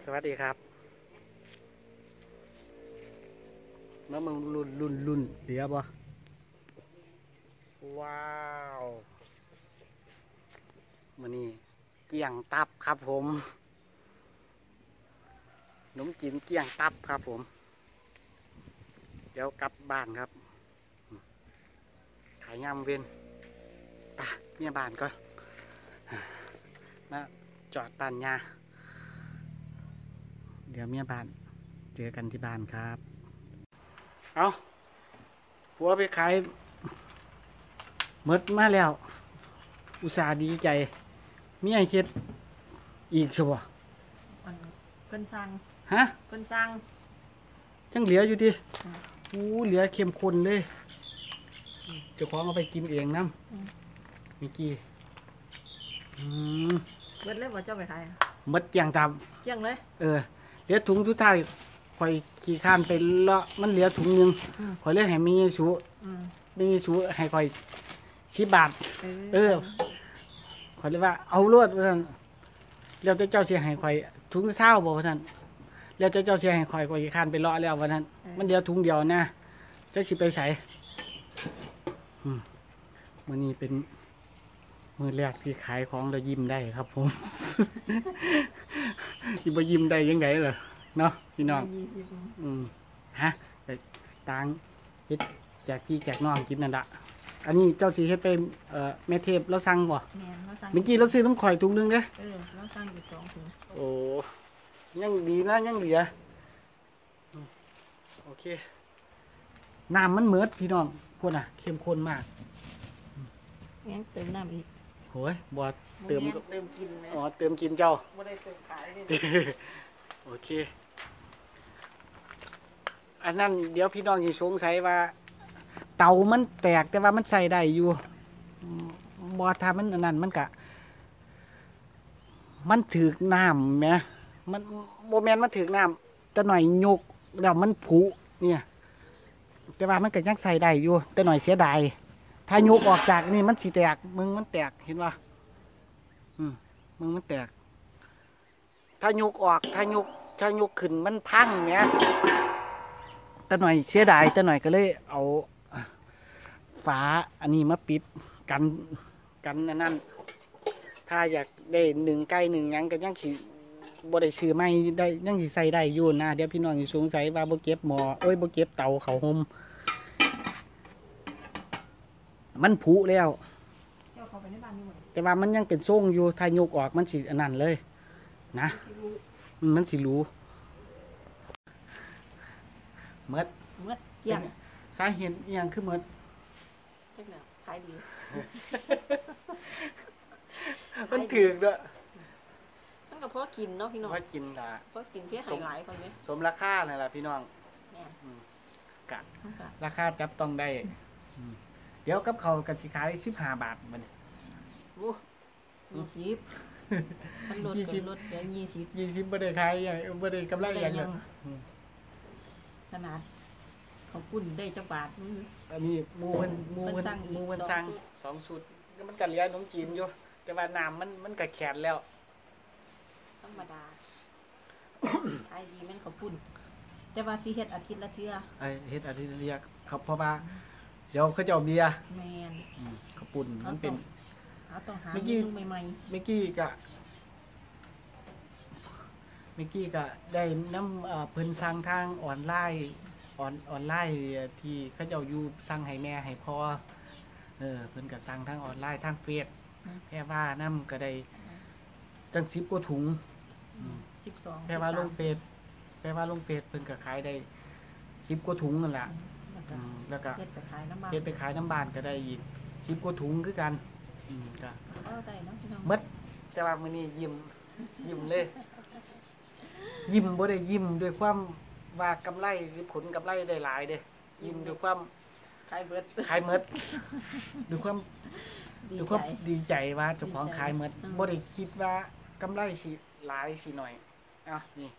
วัสดีครับมามึงรุ่นเหลือบ่ว้าวมื้อนี้เกี่ยงตับครับผมขนมจีนเกี่ยงตับครับผมเดี๋ยวกลับบ้านครับขายยำเว้นป่ะเมียบ้านก็มาจอดบ้านยาเดี๋ยวเมียบ้านเจอกันที่บ้านครับเอาผัวไปขายหมดมาแล้วอุตส่าห์ดีใจเมียเฮ็ดอีกใช่ป่ะเพิ่นสั่งฮะเพิ่นสั่งยังเหลืออยู่ดิเหลือเข้มข้นเลยเจ้าของเอาไปกินเองน้ำมิกกี้เบิดเลยบ่เจ้าไปขายมดเจียงตามเกี่ยงเลยเหลือถุงสุดท้ายข่อยขี่ข้านไปเลาะมันเหลือถุงนึงข่อยเรียกให้มีชูให้ข่อย10 บาทข่อยเรียกว่าเอารวดว่าท่านแล้วเจ้าเสียให้ข่อยถุง20บอกว่าท่านแล้วเจ้าเสียให้ข่อยขี่ข้านไปเลาะแล้วว่าท่านมันเหลือถุงเดียวนะเจ้าสิไปใส่มื้อนี้เป็นมื้อแรกที่ขายของแล้วยิ้มได้ครับผมที่บ่ยิ้มได้ยังไงเหรอเนาะพี่น้องฮะแต่ต่างเฮ็ดแจกพี่แจกน้องกินนั่นละอันนี้เจ้าสิเฮ็ดไปแม่เทพแล้วสั่งบ่แม่เราสั่งเมื่อกี้เราซื้อน้ำข่อยถุงนึงเด้เราสั่งอยู่2 ถุงโอ้ยังดีนะยังเหลือโอเคน้ำมันเหมือดพี่น้องพวกน่ะเข้มข้นมากยังเติมน้ำอีกโหยบ่เติมกินนะเติมกินเจ้าบ่ได้เติมขายโอเคอันนั้นเดี๋ยวพี่น้องสิสงสัยว่าเตามันแตกแต่ว่ามันใส่ได้อยู่บ่ถ้ามันอันนั้นมันกะมันถึกน้ำแหมมันโมเมนต์มันถึกน้ำแต่หน่อยยกแล้วมันผุเนี่ยแต่ว่ามันก็ยังใส่ได้อยู่แต่หน่อยเสียดายถ้ายกออกจากนี่มันสิแตกมึงมันแตกเห็นป่ะมึงมันแตกถ้ายกออกถ้ายกขึ้นมันพังเนี่ยแต่หน่อยเสียดายแต่หน่อยก็เลยเอาฝาอันนี้มาปิดกันนั่นถ้าอยากได้1 ไก่1ยังก็ยังสิบ่ได้ซื้อไม่ได้ยังสิใส่ได้อยู่นะเดี๋ยวพี่น้องสิสงสัยว่าบ่เก็บหม้อบ่เก็บเตาเขาห่มมันผุแล้วแต่ว่ามันยังเป็นทรงอยู่ถ้ายกออกมันสิอันนั้นเลยนะมันสิรู้เมื่อเกี่ยงสาเหตุอย่างคือเมื่อจักเนี่ยขายดีมันถือด้วยมันก็พอกินเนาะพี่น้องพอกินล่ะพอกินเพี้ยหลายคนไหมสมราคาเลยล่ะพี่น้องกะราคาจับต้องได้เดี๋ยวกับเขากันสิขาย15 บาทมัน 20มันลดเดี๋ยว 20บ่ได้ขายอย่างบ่ได้กำไรอย่างเงี้ยขนาดเขาปุ้นได้จักบาทอันนี้มูมันสั่ง2 ชุดมันก็เหลือขนมจีนอยู่แต่ว่าน้ำมันก็แข็งแล้วธรรมดาไอดีมันเขาปุ้นแต่ว่าสิเฮ็ดอาทิตย์ละเทื่อเฮ็ดอาทิตย์ละเทื่อครับเพราะว่าเดี๋ยวเขาจะเอาเบียร์แม่นข้าวปุ้นมันเป็นต้องหาเมนูใหม่ๆเมื่อกี้ก็ได้น้ำเพิ่นสั่งทางออนไลน์ที่เขาเจ้าอยู่สั่งให้แม่ให้พ่อเพิ่นก็สั่งทางออนไลน์ทางเฟซแค่ว่าน้ำก็ได้จัง10 กว่าถุง 12 แค่ว่าลงเฟซเพิ่นก็ขายได้10 กว่าถุงนั่นแหละแล้วก็เฮ็ดไปขายน้ำบ้านก็ได้อีก10 กว่าถุงคือกันก็ได้เนาะพี่น้องหมดแต่ว่ามื้อนี้ยิ้มเลยยิ้มบ่ได้ยิ้มด้วยความว่ากำไรหรือผลกำไรได้หลายเด้ยิ้มด้วยความขายหมดด้วยความดีใจว่าเจ้าของขายหมดบ่ได้คิดว่ากำไรสิหลายสิหน่อยนี่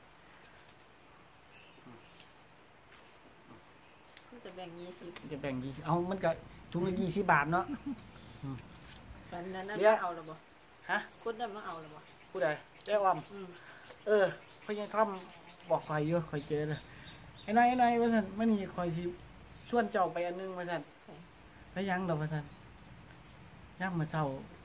จะแบ่ง 20เอามันก็ถุงละ20 บาทเนาะกันนั้นเอาแล้วบ่ฮะคนนั้นมาเอาแล้วบ่ผู้ใดได้อ้อมพพ่อใหญ่ท่อมบอกคอยอยู่คอยเจอเลยไอ้น้อยว่าซั่นมื้อนี้คอยสิชวนเจ้าไปอันนึงว่าซั่นไปยังดอกว่าซั่นยามมื้อเช้า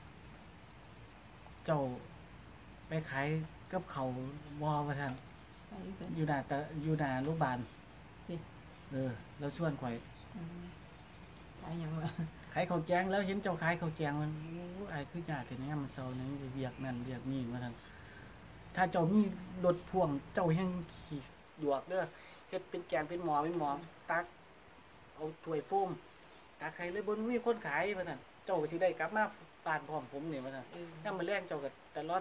เจ้าไปขายกับเขาวบ่ว่าซั่นไปเพิ่นอยู่หน้าตะอยู่หน้าโรงพยาบาลนี่แล้วชวนข่อยอืมขายหยังวะขายข้าวแกงแล้วเห็นเจ้าขายข้าวแกงมันโอ้ยอายคือญาติแต่เนี่ยมันเซาเนี่ยเวียกนั่นเวียกนี่ว่าซั่นถ้าเจ้ามีรถพ่วงเจ้าแห่งขี่ดวกเด้อเฮ็ดเป็นแกงเป็นหมอตักเอาถ้วยโฟมตักให้เลยบ่มีคนขายว่าซั่นเจ้าก็สิได้กลับมาบ้านพร้อมผมนี่ว่าซั่นยามมื้อแลงเจ้าก็ตะล่อน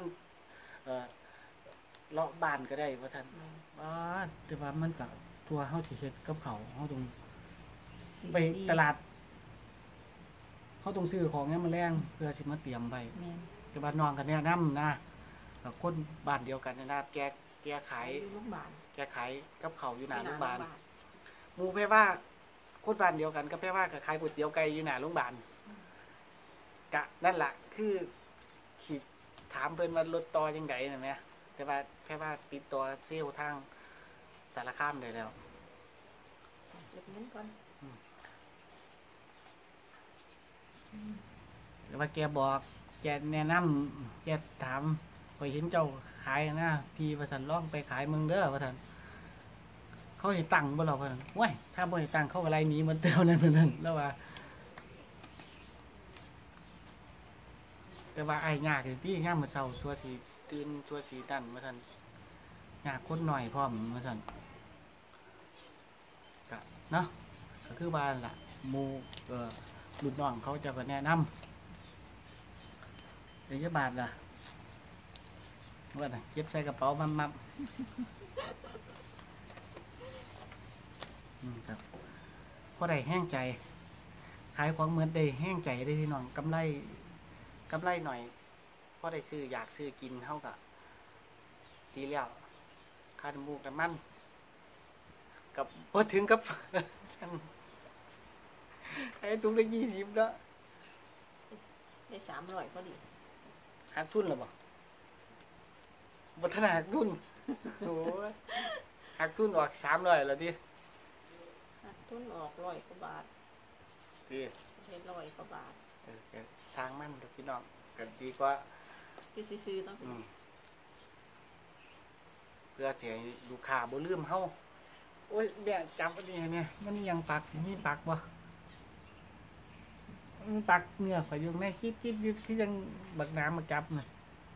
เลาะบ้านก็ได้ว่าซั่นแต่ว่ามันก็ตัวเฮาสิเฮ็ดกับเขาวเฮาต้องไปตลาดเฮาต้องซื้อของยามมื้อแลงเพื่อสิมาเตรียมไว้แม่นแต่บ้านน้องกันแนะนำนะกับคนบ้านเดียวกันเนยนะแกขายอยู่โรงพยาบาลแกขายกับเขาวอยู่หน้าโรงพยาบาลลหมู่แพ่ว่าคนบ้านเดียวกันก็แพ่ว่าก็ขายก๋วยเตี๋ยวไก่อยู่หน้าโรงพยาบาลกะนั่นแหละคือขีดถามเพิ่นว่ารถต่อยังไงน่ะแหมแต่ว่าแค่ว่าติดต่อเซลล์ทางสารคามได้แล้วเก็บเงินก่อนแต่ว่าแกบอกแกแนะนำแกถามข่อยเห็นเจ้าขายนะพี่ว่าซั่นลองไปขายเมืองเด้อว่าซั่นเขาให้ตังค์บ่ล่ะว่าซั่นโอ้ยถ้าบ่ให้ตังค์เขาก็ไล่หนีเหมือนเท่านั้นเพิ่นนั่นแล้วว่าแต่ว่าไอ้ยากอยู่ที่ยามมื้อเช้าชัวสิตื่นชัวสินั่นว่าซั่นยากคนหน่อยพร้อมว่าซั่นก็เนาะก็คือว่าล่ะหมู่รุ่นน้องเขาเจะก็แนะนำเดี๋ยวจะบาทล่ะว่าน่ะเก็บใส่กระเป๋ามับครับพอได้แห้งใจ ขายของเหมือนได้แห้งใจได้ที่น้องกำไรหน่อยพอได้ซื้ออยากซื้อกินเท่ากับดีแล้วค่าน้ำมูกน้ำมันกับพอถึงกับ ไอ้ถุงละ20แล้วได้300พอดีหักทุนหรือเปล่าบัฒนาหักทุน โอ้ยหักทุนออก300แล้วดิหักทุนออก100กว่าบาทดิเฮ็ด100กว่าบาทก็ทางมันเด้อพี่น้องกันดีกว่าคือซื้อๆต้องเพื่อเสียลูกค้าบ่ลืมเฮาโอ้ยแม่จับอันนี้ให้เนี่ยมันมีหยังปักมีปักบ่มันปักเนื้อข่อยอยู่ในคิดอยู่คือยังบักน้ำมาจับน่ะ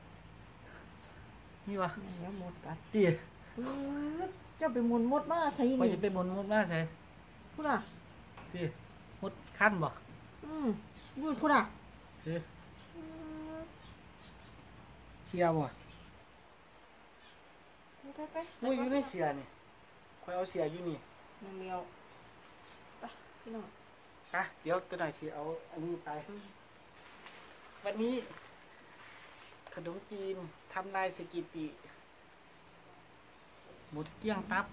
นี่วะแล้วหมดกัดติเจ้าไปหมุนมดมาใส่ข่อยนี่สิไปหมุนมุดมาใส่พุ่นน่ะติมุดคันบ่อยู่พุ่นน่ะติเชียร์บ่ไปโอ้ยอยู่ในเสียนี่ข่อยเอาเสียอยู่นี่น้ำเมียวไปพี่น้องอ่ะเดี๋ยวตัวหน่อยสิเอาอันนี้ไป วันนี้ ขนมจีนทำลายสกิติหมดเกลี้ยงตับ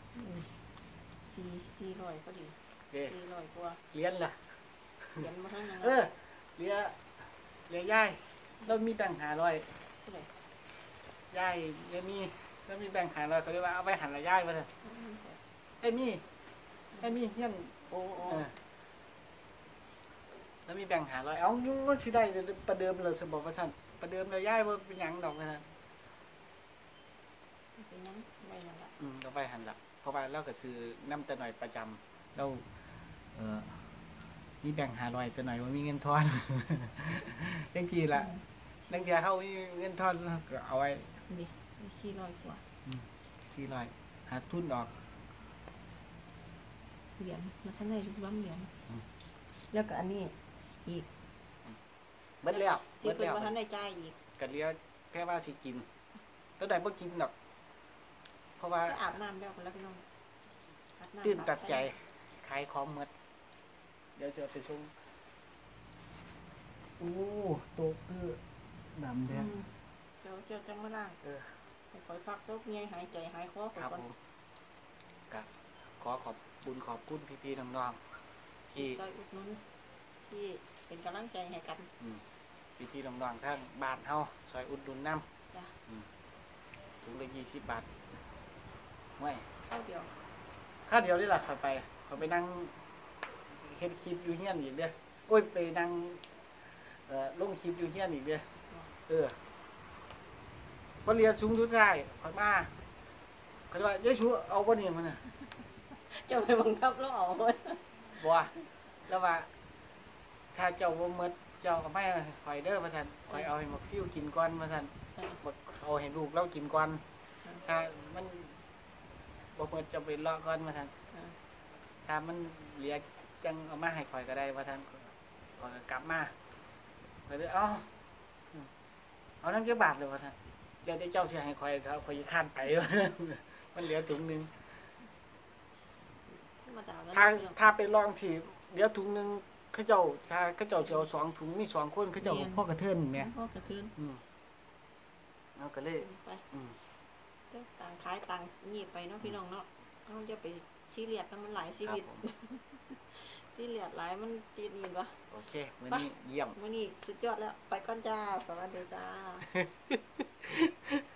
400พอดีเด้ 400กว่าเลี้ยนล่ะเขียนมาให้ยังเลี้ยย่ายเรามีแบ่ง500 เท่าไหร่ย่ายเดี๋ยวมีแล้วมีแบ่ง500เขาเรียกว่าเอาไปหันละย่ายว่าซั่นไอ้มีเฮียนโอ้แล้วมีแบ่ง500เอายุ่งก็สิได้ประเดิมเลยสมบอกว่าซั่นประเดิมแล้วย่ายบ่เป็นหยังดอกว่าซั่นเป็นยังไม่ยังละเราไปหันละเพราะว่าเราก็ซื้อน้ำแต่หน่อยประจำเรามีแบ่ง500แต่หน่อยว่ามีเงินทอน จังกี้ล่ะนังเทียเขามีเงินทอนเราก็เอาไว้นี่400กว่า 400หาทุนออกเหรียญมาข้างในรูปบ้าเหรียญอืมแล้วก็อันนี้อีกเบิดแล้วที่เบิดเพิ่นแล้วว่าท่านได้จ่ายอีกก็เหลี้ยแค่ว่าสิกินตัวใดบ่กินดอก เพราะว่าไปอาบน้ำแล้วกันแล้วพี่น้องอาบน้ำตื่นตัดใจขายของหมดเดี๋ยวจะเอาไปส่งโอ้โตะคือดำแดอืงมเจ้าจังมาล่างให้คอยพักซบเงยหายใจหายคอครับก่อนผมก็ขอขอบคุณพี่ๆน้องๆที่ซอยอุดหนุนที่เป็นกำลังใจให้กันพี่ๆน้องๆทั้งบ้านเฮาซอยอุดหนุนน้ำจ้ะถุงละ20 บาทไม่ข้าวเดียวค่าเดียวนี่แหละเขาไปนั่งเฮ็ดคลิปอยู่เฮียนอีกเด้อโอ้ยไปนั่งลงคลิปอยู่เฮียนอีกเด้อพอเรียนสูงสุดได้ข่อยมาเขาว่าเยชูเอาบ่นี่มันน่ะเจ้าไปบังคับแล้วเอาไว้บ่ว่าแล้วว่า ถ้าเจ้าบ่หมดเจ้าก็ไม่ข่อยเด้อว่าซั่นข่อยเอาให้หมกฟิวกินก่อนว่าซั่นบ่เอาให้ลูกเรากินก่อนถ้ามันบ่หมดจะไปรอก่อนว่าซั่นถ้ามันเหลือจังเอามาให้ข่อยก็ได้ว่าซั่นข่อยก็กลับมาข่อยเลยเอานำจักบาทเลยว่าซั่นเดี๋ยวเจ้าสิให้ข่อยข่อยสิค้านไป มันเหลือถุงนึงธรรมดาแล้วถ้าไปลองที่เดี๋ยวถุงนึงเขาเจ้าถ้าเขาเจ้าสิเอา2 ถุงมี2 คนเขาเจ้าก็พ่อกระเทินแหมพ่อกระทืนเอาก็เลยไปเจ้าต่างขายต่างงีบไปเนาะพี่น้องเนาะเขาจะไปชี้เลียดมันหลายชีวิต ชี้เลียดหลายมันจีนอีกวะโอเคมื้อนี้เยี่ยมมื้อนี้สุดยอดแล้วไปก่อนจ้าสวัสดีจ้า